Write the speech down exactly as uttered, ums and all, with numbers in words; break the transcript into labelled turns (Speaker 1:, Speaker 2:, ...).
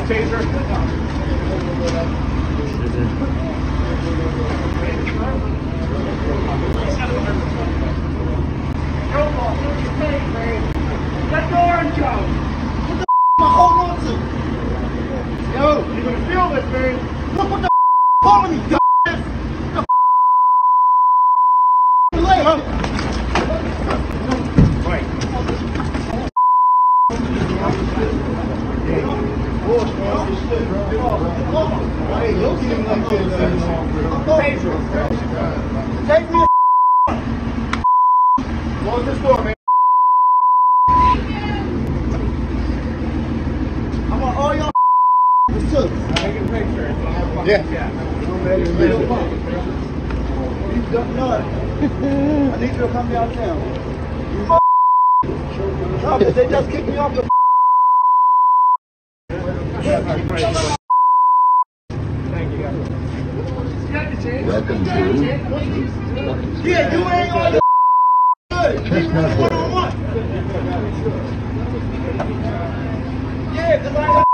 Speaker 1: taser. Let go, orange out.
Speaker 2: What the f am I holding on to?
Speaker 1: Yo, you're gonna feel this, man.
Speaker 2: Look what the f calling me, dumbass. The f leg, huh?
Speaker 1: Right.
Speaker 2: Hey, look at him like this. Take me a
Speaker 1: Close this door, man.
Speaker 2: I want all y'all too.
Speaker 1: Take a picture.
Speaker 2: Yeah. You dumb nut. I need you to come downtown. You no, because they just kicked me off the
Speaker 1: Thank you, guys.
Speaker 3: Welcome to.
Speaker 2: Yeah, you ain't all the good. You one on one. Yeah, because I